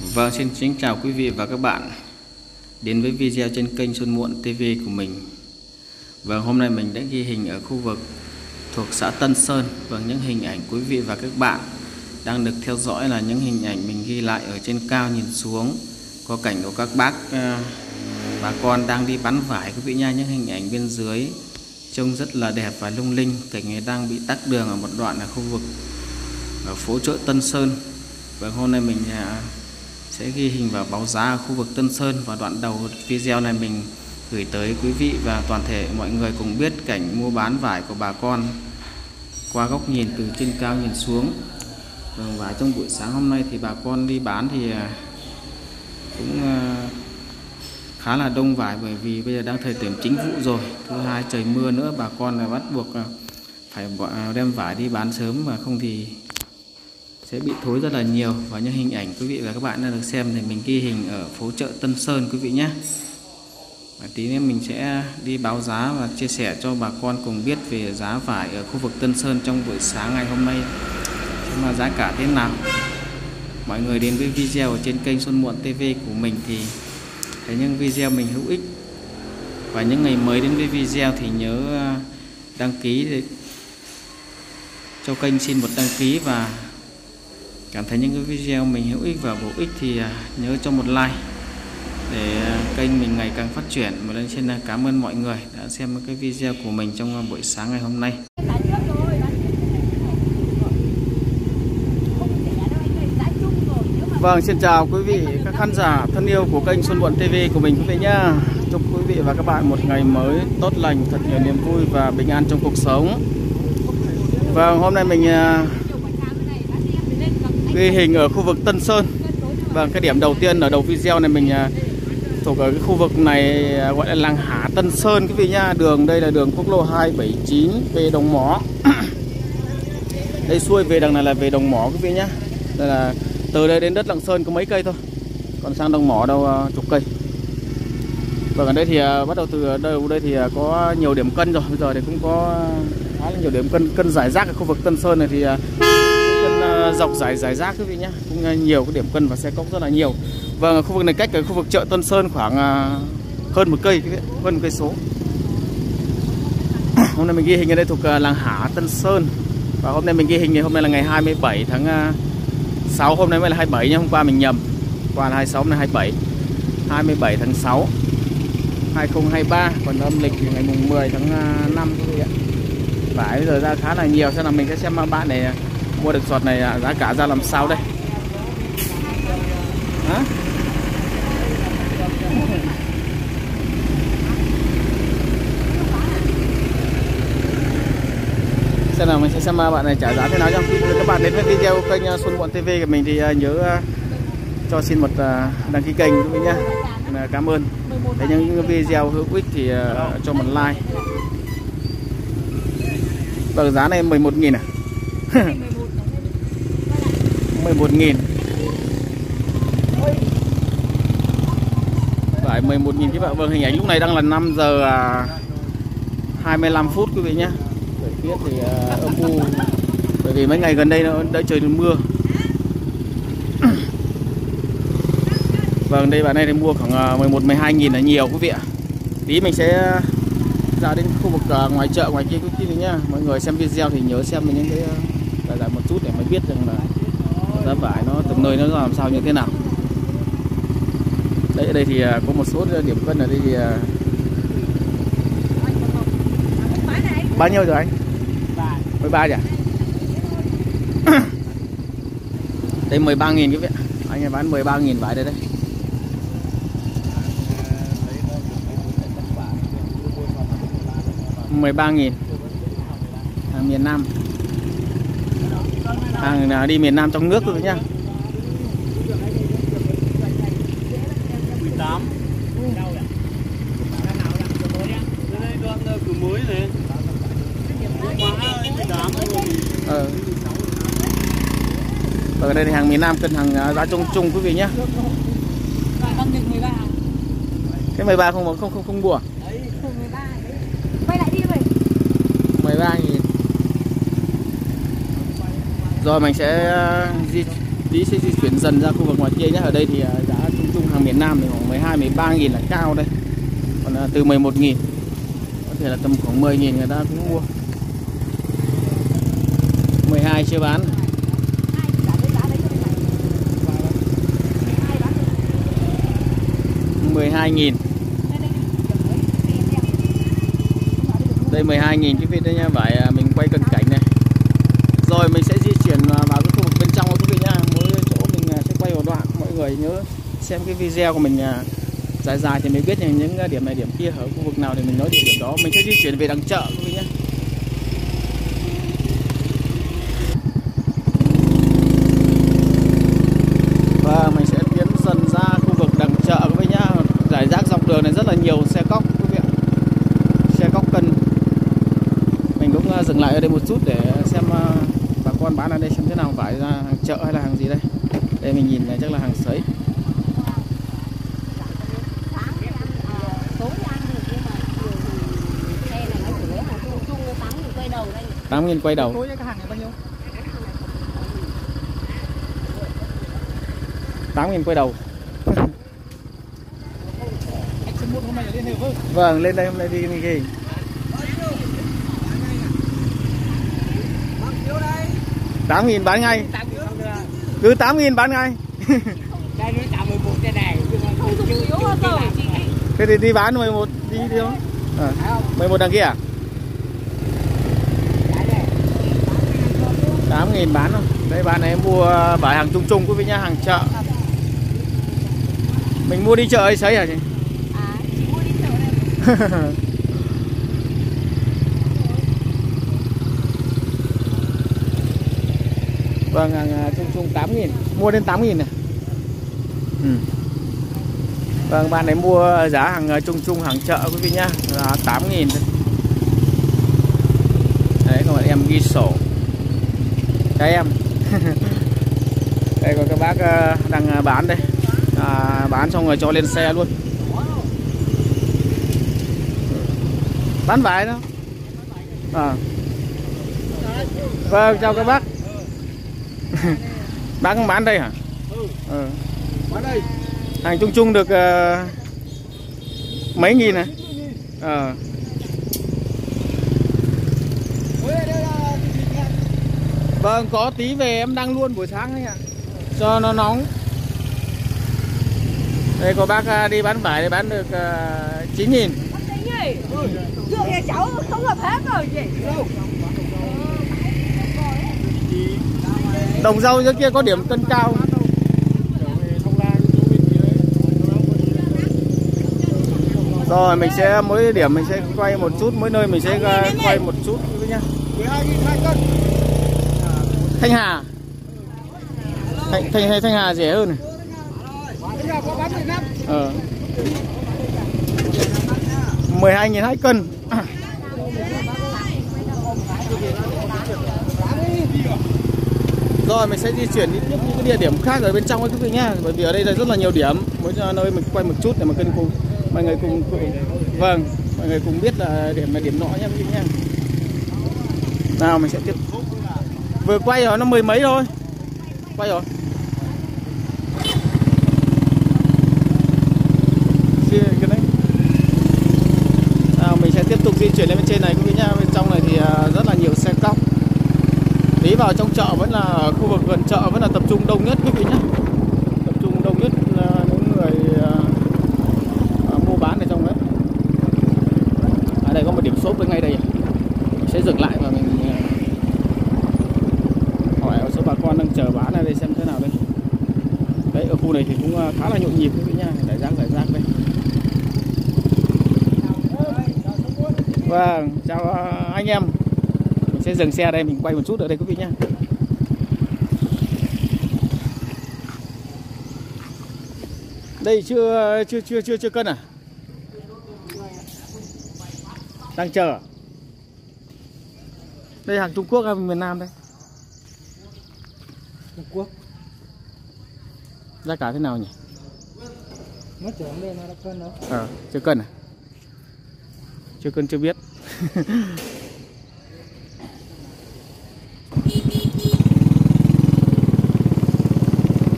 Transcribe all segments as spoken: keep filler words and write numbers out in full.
Vâng, xin kính chào quý vị và các bạn đến với video trên kênh Xuân Muộn ti vi của mình. Vâng, hôm nay mình đã ghi hình ở khu vực thuộc xã Tân Sơn. Vâng, những hình ảnh quý vị và các bạn đang được theo dõi là những hình ảnh mình ghi lại ở trên cao nhìn xuống, có cảnh của các bác bà con đang đi bán vải quý vị nha. Những hình ảnh bên dưới trông rất là đẹp và lung linh. Cảnh này đang bị tắc đường ở một đoạn ở khu vực ở phố chợ Tân Sơn. Vâng, hôm nay mình sẽ ghi hình và báo giá ở khu vực Tân Sơn, và đoạn đầu video này mình gửi tới quý vị và toàn thể mọi người cùng biết cảnh mua bán vải của bà con qua góc nhìn từ trên cao nhìn xuống. Và trong buổi sáng hôm nay thì bà con đi bán thì cũng khá là đông vải, bởi vì bây giờ đang thời điểm chính vụ rồi. Thứ hai, trời mưa nữa, bà con là bắt buộc phải đem vải đi bán sớm, mà không thì sẽ bị thối rất là nhiều. Và những hình ảnh quý vị và các bạn đã được xem thì mình ghi hình ở phố chợ Tân Sơn quý vị nhé. Và tí nữa mình sẽ đi báo giá và chia sẻ cho bà con cùng biết về giá vải ở khu vực Tân Sơn trong buổi sáng ngày hôm nay, mà giá cả thế nào. Mọi người đến với video ở trên kênh Xuân Muộn ti vi của mình thì thấy những video mình hữu ích, và những ngày mới đến với video thì nhớ đăng ký để cho kênh, xin một đăng ký, và cảm thấy những cái video mình hữu ích và bổ ích thì nhớ cho một like để kênh mình ngày càng phát triển. Một lần xin cảm ơn mọi người đã xem cái video của mình trong buổi sáng ngày hôm nay. Vâng, xin chào quý vị các khán giả thân yêu của kênh Xuân Muộn ti vi của mình quý vị nhá. Chúc quý vị và các bạn một ngày mới tốt lành, thật nhiều niềm vui và bình an trong cuộc sống. Vâng, hôm nay mình ghi hình ở khu vực Tân Sơn. Vâng, cái điểm đầu tiên ở đầu video này mình thuộc ở cái khu vực này gọi là làng Hả Tân Sơn quý vị nhá. Đường đây là đường quốc lộ hai bảy chín về Đồng Mỏ. Đây xuôi về đằng này là về Đồng Mỏ quý vị nhá. Đây là từ đây đến đất Lạng Sơn có mấy cây thôi, còn sang Đồng Mỏ đâu chục cây. Vâng, ở đây thì bắt đầu từ đâu đây thì có nhiều điểm cân rồi. Bây giờ thì cũng có khá là nhiều điểm cân cân giải rác ở khu vực Tân Sơn này, thì cân dọc giải giải rác quý vị nhé, cũng nhiều cái điểm cân và xe cóc rất là nhiều. Vâng, khu vực này cách cái khu vực chợ Tân Sơn khoảng hơn một cây, hơn một cây số. Hôm nay mình ghi hình ở đây thuộc làng Hả Tân Sơn, và hôm nay mình ghi hình thì hôm nay là ngày hai mươi bảy tháng sáu, hôm nay mới là hai mươi bảy nha, hôm qua mình nhầm, qua là hai mươi sáu, hôm nay hai mươi bảy, hai mươi bảy tháng sáu hai nghìn không trăm hai mươi ba, còn âm lịch thì ngày mùng mười tháng năm quý vị ạ. Vải bây giờ ra khá là nhiều, cho nên mình sẽ xem bạn này mua được giọt này giá cả ra làm sao đây. Hả? Xem nào, mình sẽ xem bạn này trả giá thế nào nhá. Các bạn đến với video kênh Xuân Muộn ti vi của mình thì nhớ cho xin một đăng ký kênh quý vị nhá. Cảm ơn. Để những video hữu ích thì cho một like. Vâng, giá này mười một nghìn à? mười một nghìn. Phải mười một nghìn các bạn. Vâng, hình ảnh lúc này đang là năm giờ hai mươi lăm phút quý vị nhé. Thời tiết thì âm u, bởi vì mấy ngày gần đây nó đã trời mưa. Vâng, đây bạn này thì mua khoảng mười một mười hai nghìn là nhiều quý vị ạ. Tí mình sẽ ra đến khu vực ngoài chợ ngoài kia quý vị nhá. Mọi người xem video thì nhớ xem những cái giải giải một chút để mới biết rằng là giá vải nó từng nơi nó làm sao như thế nào. Đấy, ở đây thì có một số điểm cân ở đây thì bao nhiêu rồi anh? mười ba nhỉ? Đây mười ba nghìn quý vị. Anh ấy bán mười ba nghìn vải đây đấy. mười ba nghìn. Hàng miền Nam. Hàng đi miền Nam trong nước thôi nhá. mười tám. Ờ. Ở đây thì hàng miền Nam cân hàng giá chung chung quý vị nhé. Cái mười ba không không không không bùa. mười ba nghìn. Rồi mình sẽ di tí sẽ di chuyển dần ra khu vực ngoài kia nhé. Ở đây thì giá chung chung hàng miền Nam thì khoảng mười hai mười ba nghìn là cao đây. Còn từ mười một nghìn, có thể là tầm khoảng mười nghìn người ta cũng mua. mười hai chưa bán. mười hai nghìn. Đây mười hai nghìn quý vị đây nha, vải mình quay cận cảnh này. Rồi mình sẽ di chuyển vào cái khu vực bên trong quý vị nha. Mỗi chỗ mình sẽ quay một đoạn, mọi người nhớ xem cái video của mình dài dài thì mới biết những điểm này điểm kia ở khu vực nào thì mình nói địa điểm đó. Mình sẽ di chuyển về đằng chợ quý vị nhé. Và mình sẽ tiến dần ra khu vực đằng chợ quý vị nhá. Rải rác dọc đường này rất là nhiều xe cóc quý vị ạ. Xe cóc cân. Mình cũng dừng lại ở đây một chút để xem bà con bán ở đây xem thế nào, vải ra hàng chợ hay là hàng gì đây. Đây mình nhìn này chắc là hàng sấy. tám nghìn quay đầu. tám nghìn quay đầu. Vâng, lên đây hôm nay đi đi gì? tám nghìn bán ngay. Cứ tám nghìn bán ngay. Thế thì đi bán mười một đi đi không? À, mười một đằng kia à? tám nghìn bán không? Đây bạn này em mua vải hàng chung chung quý vị nhá, hàng chợ. Mình mua đi chợ hay sấy hả chị? À, chị mua đi chợ đây. Vâng, hàng chung chung tám nghìn. Mua đến tám nghìn này. Ừ. Vâng, bạn ấy mua giá hàng chung chung hàng chợ quý vị nhá, là tám nghìn. Đấy, còn em ghi sổ. Cái em. Đây có các bác đang bán đây. À, bán xong rồi cho lên xe luôn. Bán vải đó. À. Vâng, chào các bác. Bác cũng bán đây hả? Ừ. Bán đây. Hàng chung chung được uh, mấy nghìn này. Ờ. Vâng, có tí về em đăng luôn buổi sáng đấy ạ. Cho nó nóng. Đây có bác đi bán vải để bán được uh, chín nghìn. Trước nhà cháu không hợp hết rồi chị. Đồng rau dưới kia có điểm cân cao. Rồi mình sẽ mỗi điểm mình sẽ quay một chút, mỗi nơi mình sẽ quay một chút nhá. Thanh Hà. Thanh Thanh Thanh Hà rẻ hơn này. Ờ. mười hai nghìn hai cân. À. Rồi mình sẽ di chuyển đi tiếp những cái địa điểm khác ở bên trong ấy quý vị nhá, bởi vì ở đây là rất là nhiều điểm, mỗi nơi mình quay một chút để mà cân cùng mọi người cùng, cùng vâng mọi người cùng biết là điểm là điểm nọ nhá quý vị nhá. Nào mình sẽ tiếp, vừa quay rồi nó mười mấy thôi, quay rồi. Cái đấy. Nào mình sẽ tiếp tục di chuyển lên bên trên này quý vị nhá, bên trong này thì rất là nhiều xe cóc. Tí vào trong chợ vẫn là khu vực gần chợ vẫn là tập trung đông nhất quý vị nhé. Tập trung đông nhất là những người uh, mua bán ở trong đấy. À, đây có một điểm shop bên ngay đây. Mình sẽ dừng lại và mình uh, hỏi một số bà con đang chờ bán ở đây xem thế nào đây. Đấy, ở khu này thì cũng uh, khá là nhộn nhịp quý vị nhá, rải rác rải rác đây. Vâng, chào uh, anh em. Sẽ dừng xe đây, mình quay một chút ở đây quý vị nhé. Đây chưa chưa chưa chưa chưa cân à? Đang chờ. Đây hàng Trung Quốc hay miền Nam đây? Trung Quốc. Giá cả thế nào nhỉ? Nó trưởng lên nó đã cân đâu. Ờ, à, chưa cân à? Chưa cân chưa biết.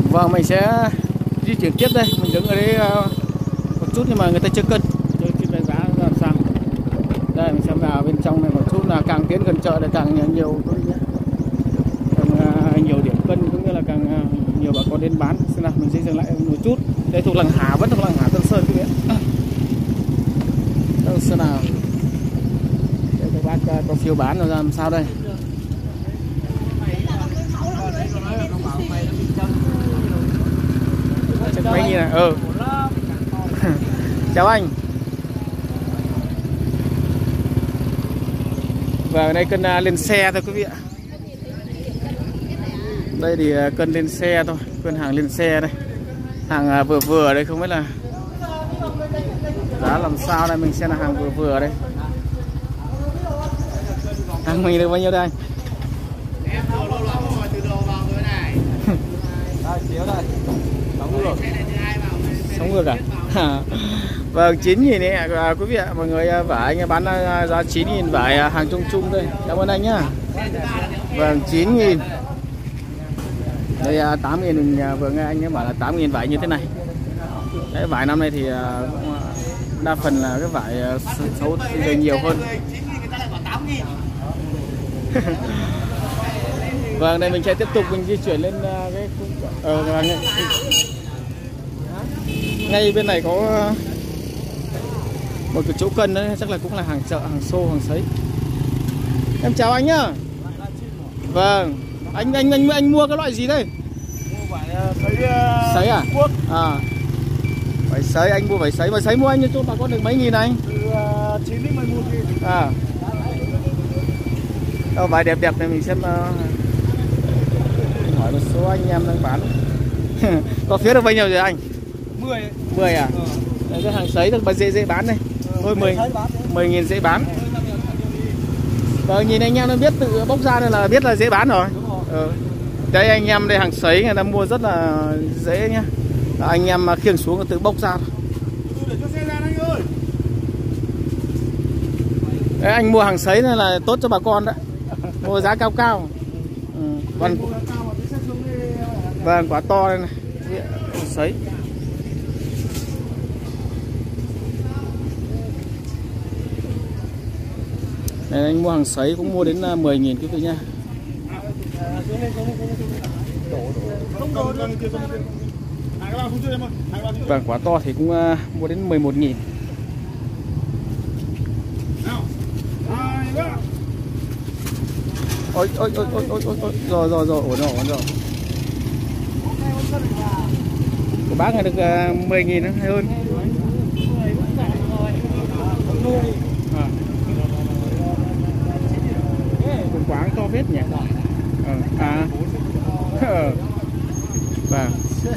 Vâng, mình sẽ di chuyển tiếp đây. Mình đứng ở đây một chút nhưng mà người ta chưa cân, chưa kịp đánh giá làm sao. Đây mình xem vào bên trong này một chút, là càng tiến gần chợ thì càng nhiều càng nhiều điểm cân, cũng như là càng nhiều bà con đến bán. Xem nào, mình sẽ dừng lại một chút. Đây thuộc làng Hà, vẫn thuộc làng Hà Tân Sơn quý vị ạ. Đâu xem nào. Đây các bác có phiếu bán rồi ra làm sao đây? Chắc mấy nghìn này. Ừ. Chào anh. Và đây cân lên xe thôi quý vị ạ. Đây thì cân lên xe thôi, cân hàng lên xe đây. Hàng vừa vừa đây, không biết là giá làm sao đây, mình xem là hàng vừa vừa đây. Hàng mình được bao nhiêu đây anh? Sống ngược à? Vâng, chín nghìn đấy à, quý vị ạ. Mọi người vải anh bán giá chín nghìn, vải hàng chung chung đây. Cảm ơn anh nhá. Vâng, chín nghìn. Đây tám nghìn, mình vừa nghe anh ấy bảo là tám nghìn vải như thế này. Cái vải năm nay thì đa phần là cái vải xấu thì nhiều hơn. Vâng, đây mình sẽ tiếp tục mình di chuyển lên cái ờ, ngay bên này có một cái chỗ cân đấy, chắc là cũng là hàng chợ, hàng xô, hàng sấy. Em chào anh nhá. Vâng, anh anh anh anh mua cái loại gì đây? Mua vải sấy. Sấy à? À. Vải sấy, anh mua vải sấy, vải sấy mua anh cho bà con được mấy nghìn anh? Từ chín đến mười một nghìn. À. Đâu vải đẹp đẹp này mình xem. Uh... Mình hỏi một số anh em đang bán. Có phía được bao nhiêu rồi anh? mười. mười à? Ừ. Đây, cái hàng sấy được dễ dễ bán đây. Thôi mười mười nghìn dễ bán. Rồi nhìn anh em nó biết tự bốc ra nên là biết là dễ bán rồi. Ừ. Đây anh em đây hàng sấy người ta mua rất là dễ nhá. Anh em mà khiêng xuống tự bốc ra. Đấy, anh mua hàng sấy này là tốt cho bà con đấy. Mua giá cao cao. Ừ. Vâng. Vâng, quả to đây này. Sấy. Đây, anh mua hàng sấy cũng mua đến mười nghìn quý vị nha. Vâng, quả to thì cũng uh, mua đến mười một nghìn. Ôi ôi ôi ôi ôi ôi rồi rồi rồi ổn rồi ổn rồi. Của bác này được uh, mười nghìn hay hơn. À. Cũng quán to phết nhỉ. Ờ, à. Vâng.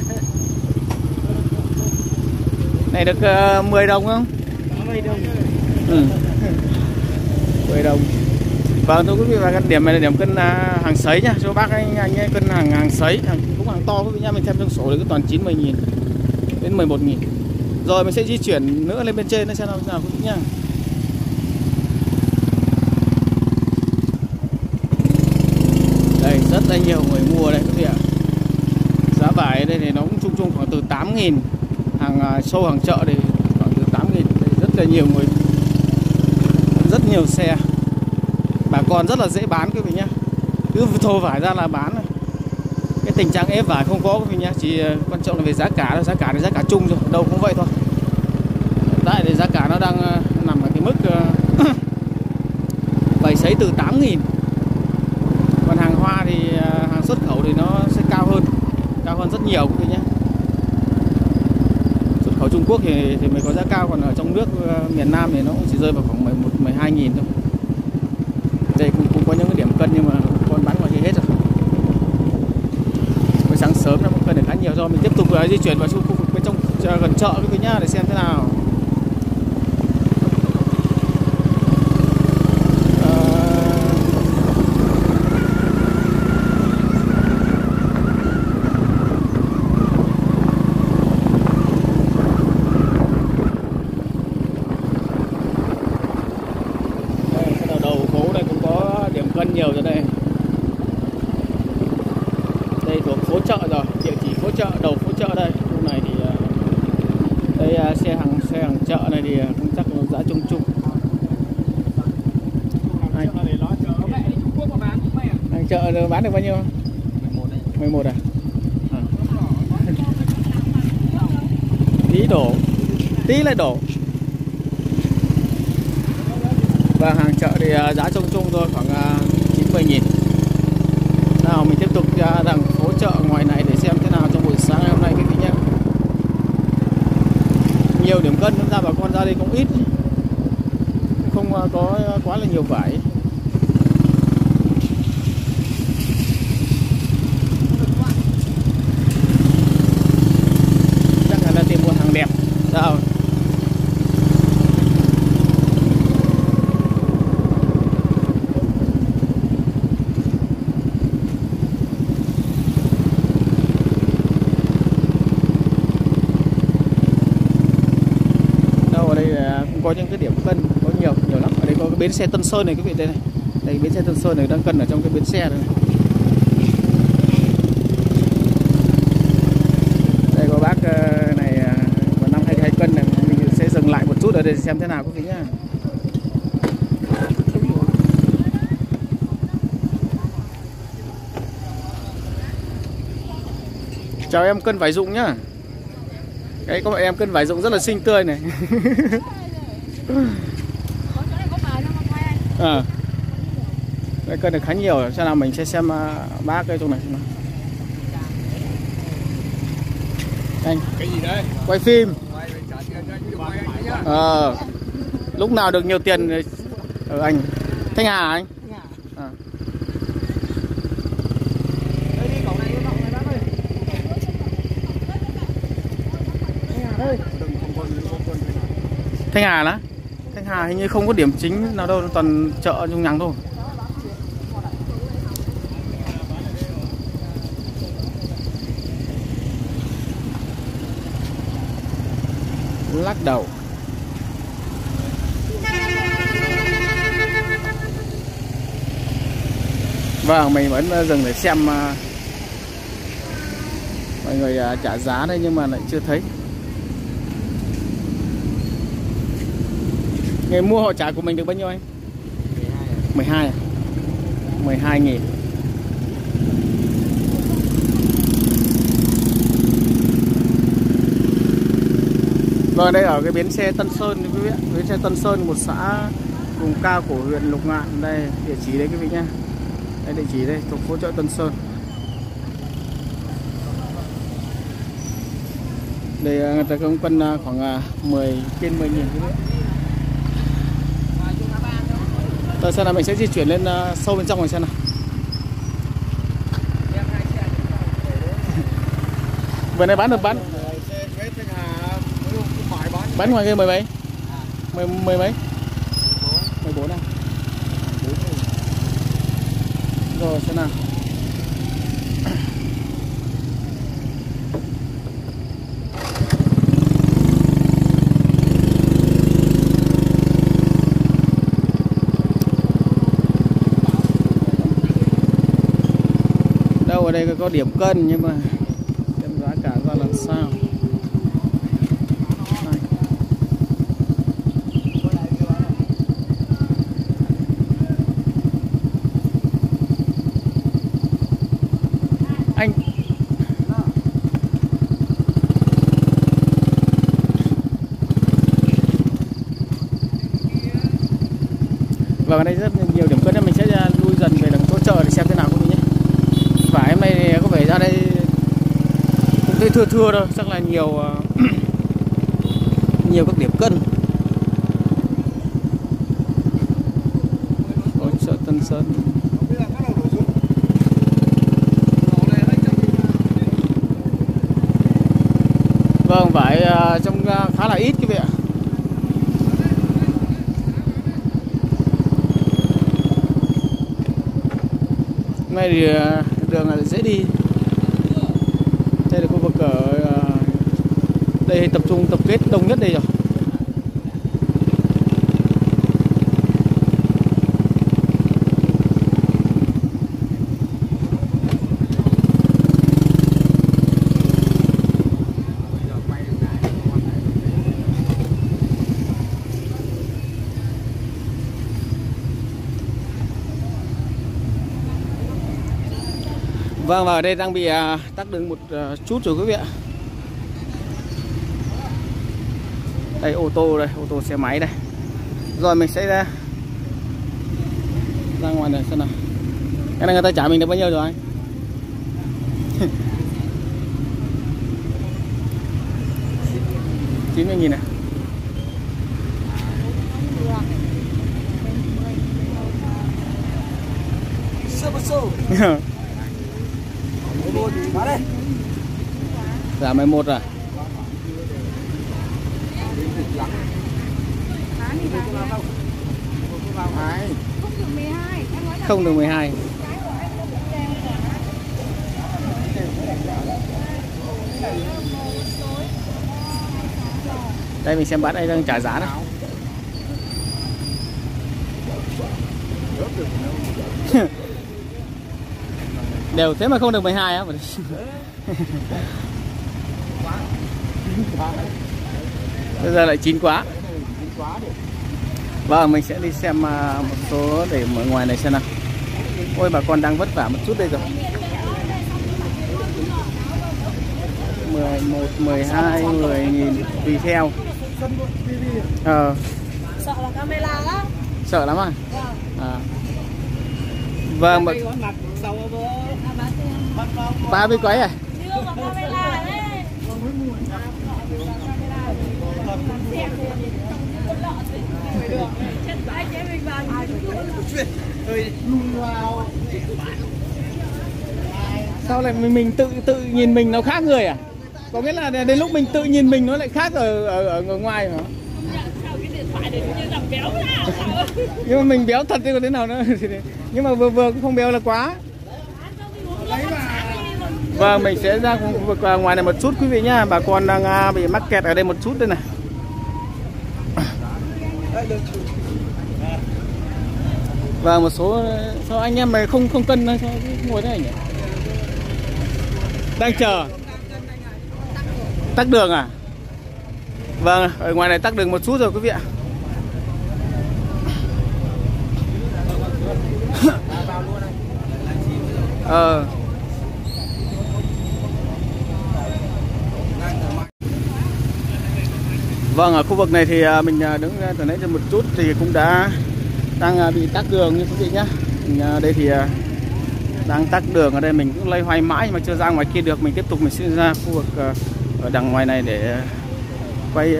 Này được uh, mười đồng không? mười đồng. Ừ. mười đồng. Vâng, thưa quý vị và các điểm này là điểm cân uh, hàng sấy nha. Cho bác anh anh ấy cân hàng hàng sấy, hàng cũng hàng to quý vị nha. Mình xem trong sổ thì cứ toàn chín mươi nghìn đến mười một nghìn. Rồi mình sẽ di chuyển nữa lên bên trên để xem nào nào quý vị nha. Đây rất là nhiều người mua đây quý vị ạ. Giá vải đây thì nó cũng chung chung khoảng từ tám nghìn. Hàng sâu hàng chợ thì khoảng từ tám nghìn. Rất là nhiều người, rất nhiều xe. Bà con rất là dễ bán quý vị nhá. Cứ thô vải ra là bán. Cái tình trạng ép vải không có quý vị nhá. Chỉ quan trọng là về giá cả thôi. Giá cả là giá cả chung rồi, đâu cũng vậy thôi. Hiện tại thì giá cả nó đang nằm ở cái mức vải sấy từ tám nghìn. Còn hàng hoa thì hàng xuất khẩu thì nó sẽ cao hơn, cao hơn rất nhiều quý vị nhé. Xuất khẩu Trung Quốc thì, thì mới có giá cao, còn ở trong nước miền Nam thì nó cũng chỉ rơi vào khoảng mười một, mười hai nghìn thôi. Đây cũng, cũng có những cái điểm cân nhưng mà con bán ngoài thì hết rồi. Mới sáng sớm nó cũng cân được khá nhiều, rồi mình tiếp tục di chuyển vào khu vực bên trong gần chợ quý vị nhá để xem thế nào. Nhiều rồi đây. Đây thuộc phố chợ rồi, địa chỉ phố chợ, đầu phố chợ đây. Khu này thì đây xe hàng xe hàng chợ này thì cũng chắc là giá chung chung. Anh, anh chợ bán được bao nhiêu? mười một à? À. Tí đổ, tí lại đổ. Và hàng chợ thì giá chung chung thôi, khoảng chín mươi nghìn. Nào mình tiếp tục ra đằng phố chợ ngoài này để xem thế nào trong buổi sáng ngày hôm nay quý vị nhé. Nhiều điểm cân ra bà con ra đây cũng ít, không có quá là nhiều vải. Chắc là tìm mua hàng đẹp sao. Có những cái điểm cân có nhiều nhiều lắm. Ở đây có cái bến xe Tân Sơn này quý vị, đây này. Đây bến xe Tân Sơn này đang cân ở trong cái bến xe đây này. Đây có bác này còn năm hai hai cân này, mình sẽ dừng lại một chút ở đây xem thế nào quý vị nhá. Chào em, cân vải rụng nhá. Đấy có bạn em cân vải rụng rất là xinh tươi này. À, đây cân được khá nhiều, cho nào mình sẽ xem uh, bác cái chỗ này. Anh Cái gì đấy? quay phim. Ờ, à, lúc nào được nhiều tiền ở anh Thanh Hà anh. À. Thanh Hà đó. Thanh Hà hình như không có điểm chính nào đâu, toàn chợ trong nhằng thôi. Lắc đầu. Vâng, mình vẫn dừng để xem mọi người trả giá đây nhưng mà lại chưa thấy. Người mua họ trả của mình được bao nhiêu anh? mười hai à? mười hai nghìn. Vâng, đây ở cái bến xe Tân Sơn quý vị ạ. Bến xe Tân Sơn, một xã vùng cao của huyện Lục Ngạn. Đây địa chỉ đây quý vị nhá. Đây địa chỉ đây thuộc phố chợ Tân Sơn. Đây người ta công cân khoảng mười trên mười nghìn quý vị. Rồi sau này mình sẽ di chuyển lên uh, sâu bên trong này xem nào. Vừa này bán được bán bán ngoài kia mười mấy, mười mười mấy, mười bốn à? Rồi xem nào. Ở đây có điểm cân nhưng mà xem giá cả ra làm sao. Này. Anh và ở đây rất nhiều điểm cân nên mình sẽ lui dần về đằng chỗ chợ để xem thế nào quý vị nhé. Vải em nay có vẻ ra đây cũng thấy thưa thưa thôi, chắc là nhiều nhiều các điểm cân. Ở chợ Tân Sơn. Vâng, vải trong khá là ít quý vị ạ. Hôm nay thì đường là dễ đi. Đây là khu vực ở đây tập trung tập kết đông nhất đây rồi. Vâng, và ở đây đang bị uh, tắc đường một uh, chút rồi quý vị ạ. Đây ô tô đây, ô tô xe máy đây. Rồi mình sẽ ra ra ngoài này xem nào. Cái này người ta trả mình được bao nhiêu rồi anh? chín mươi nghìn này. Giá mười một à? Không được mười hai. Đây mình xem bán đây đang trả giá đó. Đều thế mà không được mười hai á. Bây giờ lại chín quá. Vâng, mình sẽ đi xem một số để ở ngoài này xem nào. Ôi bà con đang vất vả một chút đây rồi. mười một, mười hai, mười nghìn tùy theo. Ờ. Sợ là camera lắm. Sợ lắm à? À. Vâng, mà... ba mươi quấy à? Sao lại mình, mình tự tự nhìn mình nó khác người à? Có nghĩa là đến lúc mình tự nhìn mình nó lại khác ở ở, ở, ở ngoài hả? Nhưng mà mình béo thật thì có thế nào nữa. Nhưng mà vừa vừa cũng không béo là quá. Vâng, mình sẽ ra khu vực ngoài này một chút quý vị nhá. Bà con đang bị mắc kẹt ở đây một chút đây này. Và một số sao anh em mày không không cân sao ngồi thế này nhỉ? Đang chờ tắc đường à? Vâng, ở ngoài này tắc đường một chút rồi quý vị ạ. Ờ. Vâng, ở khu vực này thì mình đứng từ nãy giờ một chút thì cũng đã đang bị tắc đường như quý vị nhé. Đây thì đang tắc đường ở đây, mình cũng loay hoay mãi mà chưa ra ngoài kia được. Mình tiếp tục mình sẽ ra khu vực ở đằng ngoài này để quay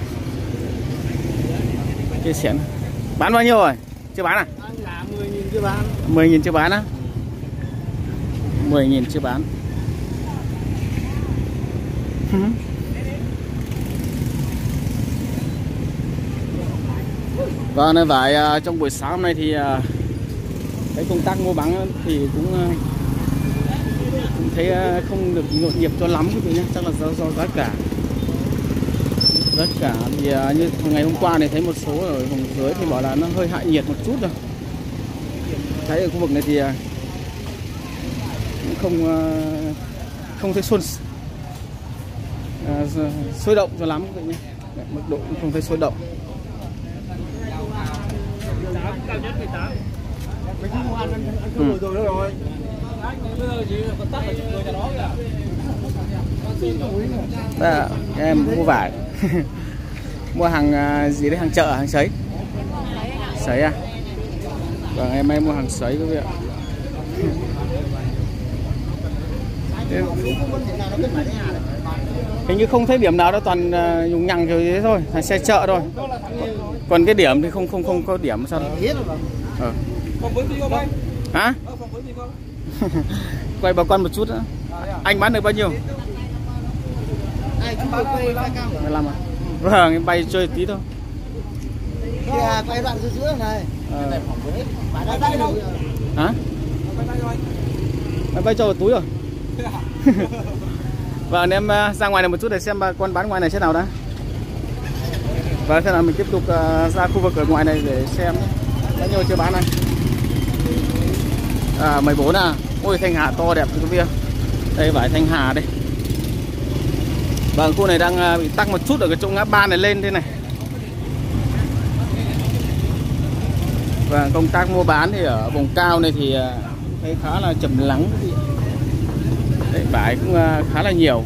chia sẻ. Bán bao nhiêu rồi? Chưa bán à? mười nghìn chưa bán. mười nghìn chưa bán á? mười nghìn chưa bán. Và nơi vải trong buổi sáng hôm nay thì cái công tác mua bán thì cũng, cũng thấy không được nhộn nhịp cho lắm quý vị nhé. Chắc là do, do giá cả. Giá cả thì như ngày hôm qua này thấy một số ở vùng dưới thì bảo là nó hơi hạ nhiệt một chút rồi. Thấy ở khu vực này thì cũng không không thấy xuân sôi động cho lắm quý vị nhé. Mức độ cũng không thấy sôi động. Cao nhất mười tám. Mình không mua ăn ăn Ừ. rồi rồi rồi. Bây giờ chỉ là con tắc ở chục người cho nó kìa. Đó, em mua vải. Mua hàng gì đấy, hàng chợ, hàng sấy. Sấy à? Vâng, em hay mua hàng sấy quý vị ạ. Hình như không thấy điểm nào đó, toàn nhùng nhằng kiểu thế thôi, là xe chợ thôi. Còn cái điểm thì không không không có điểm sao đâu. Ờ. Hả? Quay bà con một chút nữa. Anh bán được bao nhiêu? mười lăm à? Vâng, em bay chơi tí thôi. Kìa, quay đoạn giữa giữa này. Ờ. Phải đây đâu? Hả? Em bay cho vào túi rồi. Vâng, em ra ngoài này một chút để xem bà con bán ngoài này thế nào đã. Và thế nào mình tiếp tục uh, ra khu vực ở ngoài này để xem bao nhiêu chưa bán này. À, mười bốn à. Ôi, Thanh Hà to đẹp quý vị. Đây vải Thanh Hà đây. Vâng, khu này đang uh, bị tắc một chút ở cái chỗ ngã ba này lên thế này. Và công tác mua bán thì ở vùng cao này thì uh, thấy khá là trầm lắng quý vị. vải cũng khá là nhiều.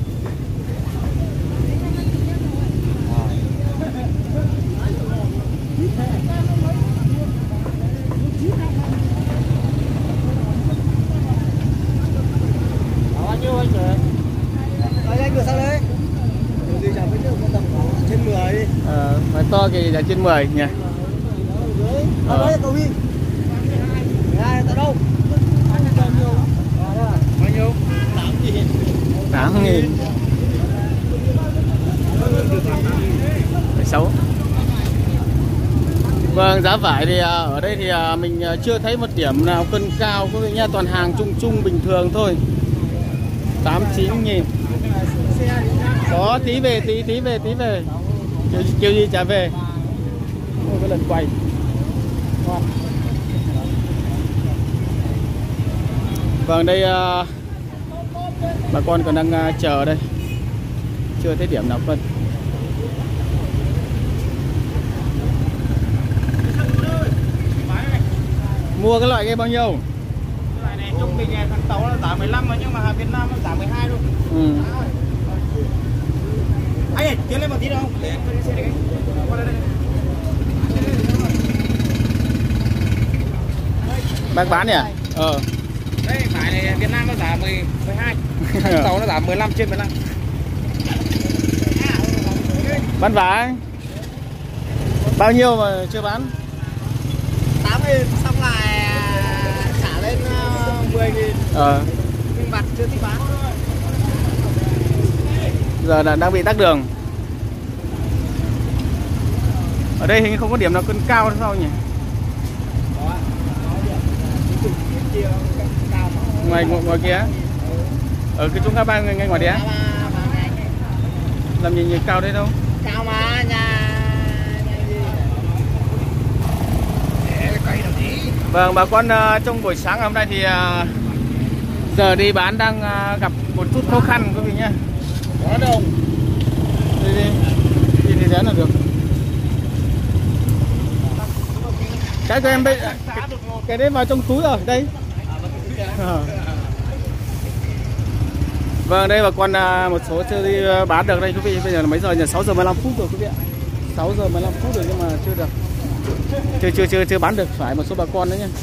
Bao nhiêu anh rồi? Anh vừa sao đấy? Gì chẳng biết được tầm trên mười. Ờ, phải to kì là trên mười nhỉ? Ở đấy cậu đi. Ai tại đâu? Bao nhiêu? tám nghìn. tám nghìn. Xấu. Vâng, giá vải thì ở đây thì mình chưa thấy một điểm nào cân cao quý vị nha, toàn hàng trung trung bình thường thôi. tám chín nghìn. Có tí về tí tí về tí về. Kiểu, kiểu gì trả về. Một cái lần quay. Vâng, đây uh, bà con còn đang uh, chờ đây, chưa thấy điểm nào phân. Mua cái loại cái bao nhiêu? Cái loại này trung bình thằng Tấu là giảm mười lăm mà, nhưng mà hàng Việt Nam nó giảm mười hai luôn. Ừ. Anh ơi, tiến lên một tí đâu? Bác bán nhỉ? Ờ. Đây, vải này Việt Nam nó giảm mười, mười hai. Tàu nó giảm mười lăm trên mười lăm. Bán vải bao nhiêu mà chưa bán? tám nghìn xong lại trả lên mười nghìn. Ờ. Nhưng mặt chưa thích bán. Giờ là đang bị tắc đường. Ở đây hình như không có điểm nào cân cao hay sao nhỉ? Ngoài ngoài kia. Ở cái trung ngã ba ngay ngoài đấy á. Làm gì nhiều cao đấy đâu. Cao mà nhà. Vâng, bà con uh, trong buổi sáng hôm nay thì uh, giờ đi bán đang uh, gặp một chút khó khăn quý vị nhé. Có đâu. Đi đi. Đi thì rén là được. Cái của em đây, cái, cái đấy vào trong túi rồi, đây. À. Vâng, đây bà con uh, một số chưa đi uh, bán được đây quý vị. Bây giờ là mấy giờ nhỉ? sáu giờ mười lăm phút rồi quý vị ạ. sáu giờ mười lăm phút rồi nhưng mà chưa được. Chưa chưa chưa chưa bán được phải một số bà con đấy nhá.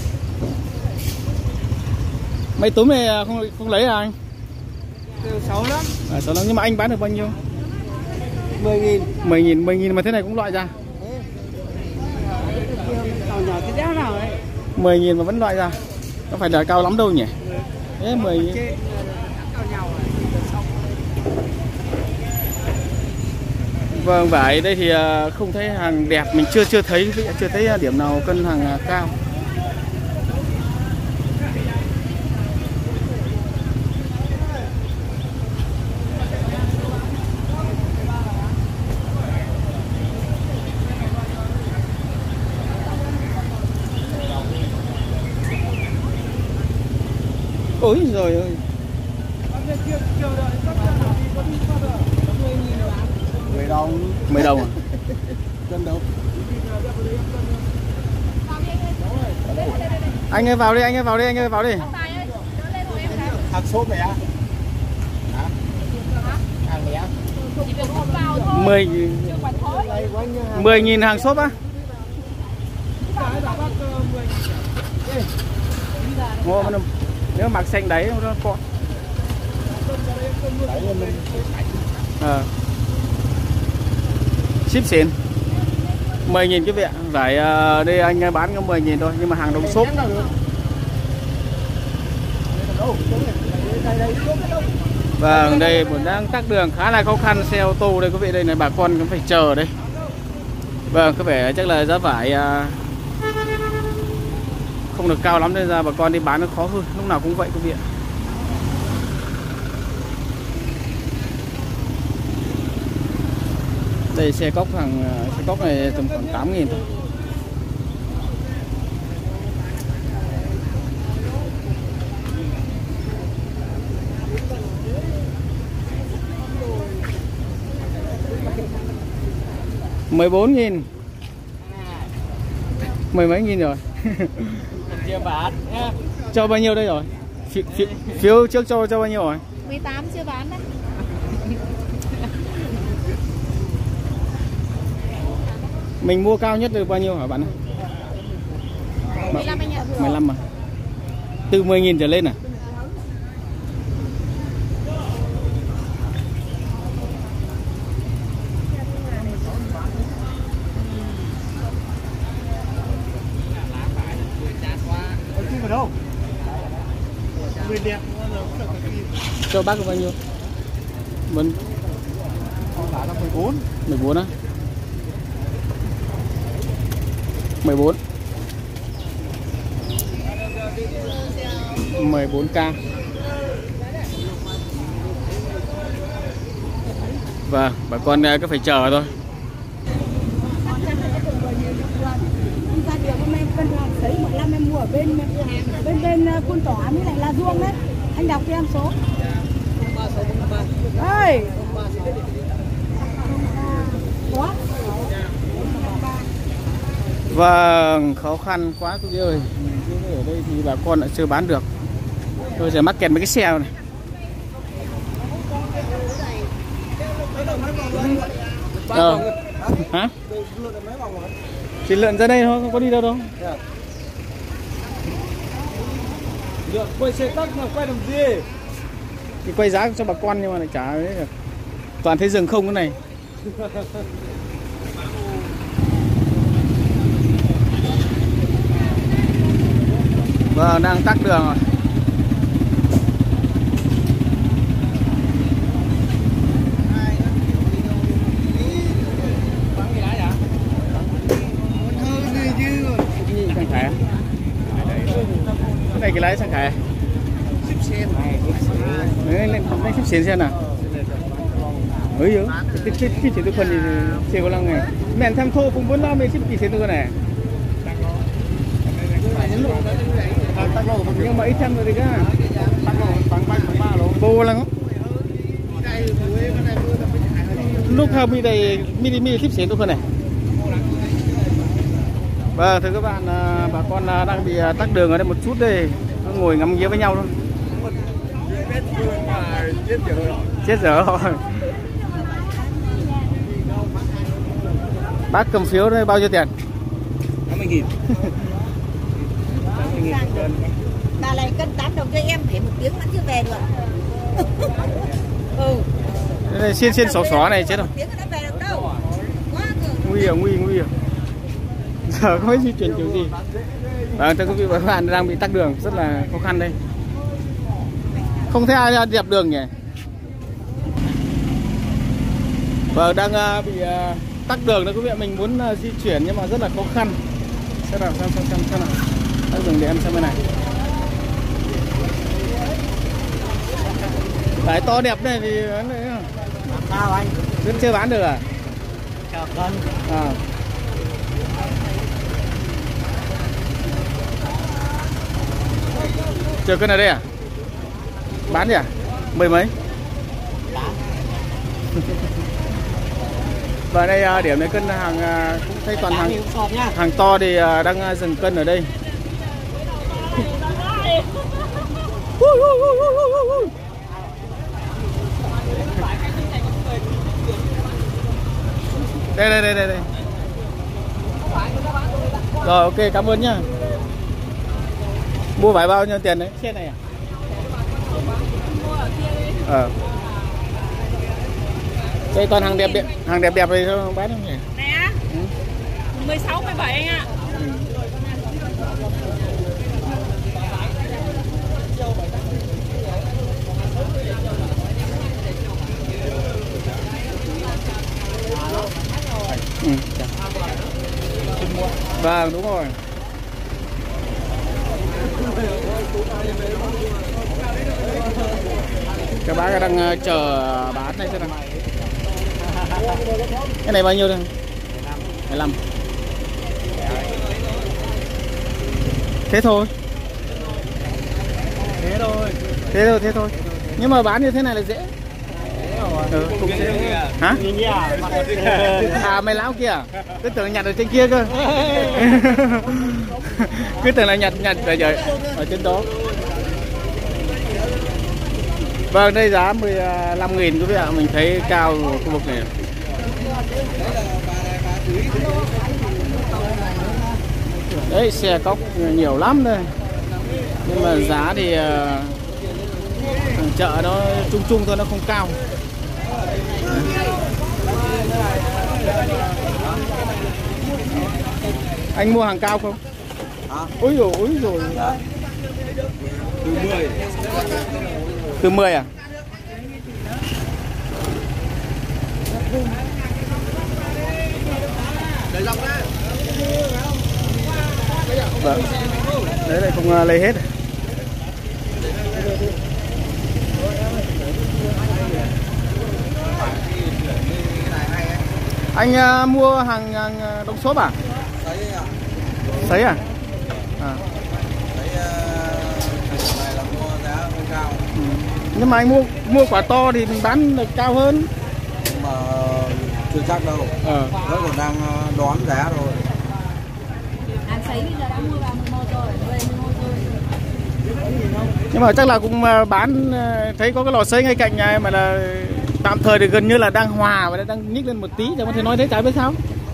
Mấy túi này không không lấy à anh? Xấu lắm. À, xấu lắm, nhưng mà anh bán được bao nhiêu? mười nghìn. mười nghìn, mười nghìn mà thế này cũng loại ra. Tàu nhỏ cái đéo nào đấy. mười nghìn mà vẫn loại ra. Nó phải là cao lắm đâu nhỉ? Thế mười nghìn. Vâng, vải đây thì không thấy hàng đẹp, mình chưa chưa thấy chưa thấy điểm nào cân hàng cao. Ôi rồi ơi. mười đồng. mười đồng à? Cân đâu? Anh ơi vào đi, anh ơi vào đi, anh ơi vào đi. Hàng xốp này á? Hả? Hàng này á? mười mười nghìn hàng xốp á? Ngô mà nếu mặc xanh đấy nó con. Ờ. Ship xịn. mười nghìn cái vị ạ. Vải uh, đây anh bán có mười nghìn thôi nhưng mà hàng đồng xốp. Vâng, đây một đang tắc đường khá là khó khăn, xe ô tô đây quý vị, đây này bà con cũng phải chờ đây. Vâng, có vẻ chắc là giá vải uh, không được cao lắm nên ra bà con đi bán nó khó hơn, lúc nào cũng vậy quý vị ạ. Đây xe cốc hàng xe cốc này tầm khoảng tám nghìn thôi. mười bốn nghìn. Mười mấy nghìn rồi. Chia bán nhá. Cho bao nhiêu đây rồi? Phiếu, phiếu trước cho cho bao nhiêu rồi? mười tám chưa bán đấy. Mình mua cao nhất được bao nhiêu hả bạn? mười lăm anh ạ. mười lăm mà. Từ mười nghìn trở lên à? đâu? Nguyên đẹp. Cho bác bao nhiêu? Vẫn giá là mười bốn. mười bốn á? mười bốn. mười bốn k. Vâng, bà con cứ phải chờ thôi. Đấy, một năm em mua ở bên bên bên Quân Tỏ với lại La Dương đấy. Anh đọc cho em số. Ơi. Có. Vâng, khó khăn quá quý vị ơi. Ở đây thì bà con lại chưa bán được. Tôi sẽ mắc kẹt mấy cái xe này. Ờ. Hả? Chỉ lượn ra đây thôi, không có đi đâu đâu. Lượn quay xe tắc mà quay làm gì? Thì quay giá cho bà con nhưng mà lại chả đấy được. Toàn thấy rừng không cái này. Vâng, đang tắc đường rồi. Cái này cái lái sang khải. Đấy, lên không xếp xến xem nào. Ơi yếu, cái cái cái chuyện tôi phần thì xe có lăng này. Mẹ tham thô cũng muốn lo mấy xếp kỳ xến tôi này. Nhưng mà ít trăm rồi thì cái bô lăng lúc hợp mi đây mi đi mi xếp xến tôi phần này. Vâng, thưa các bạn, bà con đang bị tắc đường ở đây một chút đây, ngồi ngắm nghía với nhau thôi. Chết dở rồi. Bác cầm phiếu đây bao nhiêu tiền? năm mươi nghìn. Bà này cân tám đồng cho em phải một tiếng vẫn chưa về được. Ừ. Đây này, xiên xiên xó xó này chết rồi. Một tiếng nó về được đâu. Nguy hiểm, nguy nguy hiểm. Giờ không biết di chuyển kiểu gì. Vâng, thưa quý vị và các bạn, đang bị tắc đường rất là khó khăn đây. Không thấy ai đẹp đường nhỉ? Vâng, đang bị tắc đường đó quý vị, mình muốn di chuyển nhưng mà rất là khó khăn. Xem nào, xem xem xem xem nào. Tắc đường để em xem bên này. Cái to đẹp này thì Sao anh? vẫn chưa bán được à? Chào con. À. Chờ cân ở đây à? Bán gì à? Mười mấy? Và đây điểm này cân hàng cũng thấy toàn hàng hàng to thì đang dừng cân ở đây. Đây đây đây đây đây. Rồi, ok, cảm ơn nhá. Mua vải bao nhiêu tiền đấy? Xe này à? Ờ. Đây toàn hàng đẹp đẹp, hàng đẹp đẹp này thôi bán không nhỉ? Này á. Ừ. mười sáu, mười bảy anh ạ. Ừ. Vâng, đúng rồi. Các bác đang chờ bán này xem nào. Cái này bao nhiêu đây? mười lăm. Thế thôi. Thế thôi. Thế thôi, thế thôi. Nhưng mà bán như thế này là dễ. Ừ, cũng dễ. Hả? À, mày láo kìa. Cứ tưởng nhặt ở trên kia cơ. Cứ tưởng là nhặt nhặt ở, ở trên đó. Vâng, đây giá mười lăm nghìn quý vị ạ, mình thấy cao ở khu vực này. Đấy, xe cóc nhiều lắm đây. Nhưng mà giá thì uh, chợ nó chung chung thôi, nó không cao. Anh mua hàng cao không? Hả? Ôi dồi ôi rồi. Từ mười. Từ mười à? Để dòng ra. Vâng. Đấy lại không lấy hết. Anh uh, mua hàng, hàng đóng xốp à? Đấy à? Đấy à? À. Đấy này là mua giá hơi cao. Ừ. Nhưng mà anh mua mua quả to thì mình bán được cao hơn. Nhưng mà chưa chắc đâu. Ờ. Nó còn đang đoán giá rồi. Hàng sấy bây giờ đã mua vào mười một rồi, mười một rồi. Nhưng mà chắc là cũng bán, thấy có cái lò sấy ngay cạnh nhà mà là tạm thời thì gần như là đang hòa và đang nhích lên một tí, chẳng có thể nói thế, chả biết sao.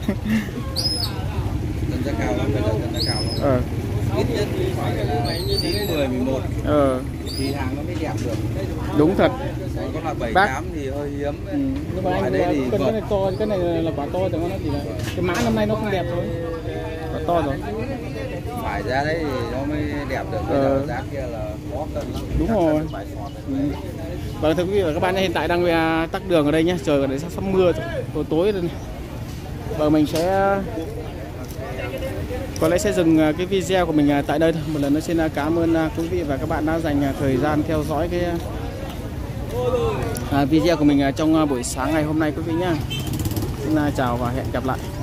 Dân giá cao lắm, bây giờ dân giá cao lắm. Ờ. Ít nhất phải là chín, mười, mười một. Ờ. Thì hàng nó mới đẹp được. Đúng thật. Còn có là bảy, Bác... tám thì hơi hiếm. Ừ. Nhưng mà anh đấy thì cái, cái này to, cái này là quả to thì nó chỉ là cái mã năm nay nó không đẹp thôi. Quả to rồi. Phải ra đấy thì nó mới đẹp được. Bây Ờ. giờ giá kia là khó cân lắm. Đúng Chắc rồi. Ừ. Vâng, thưa quý vị và các bạn, hiện tại đang tắc đường ở đây nhé, trời ở đây sắp sắp mưa tối tối rồi. Vâng, mình sẽ có lẽ sẽ dừng cái video của mình tại đây thôi. Một lần nữa xin cảm ơn quý vị và các bạn đã dành thời gian theo dõi cái video của mình trong buổi sáng ngày hôm nay quý vị nhé. Xin chào và hẹn gặp lại.